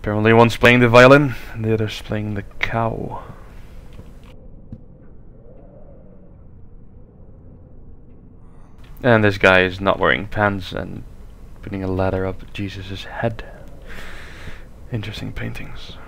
Apparently one's playing the violin and the other's playing the cow. And this guy is not wearing pants and putting a ladder up Jesus' head. Interesting paintings.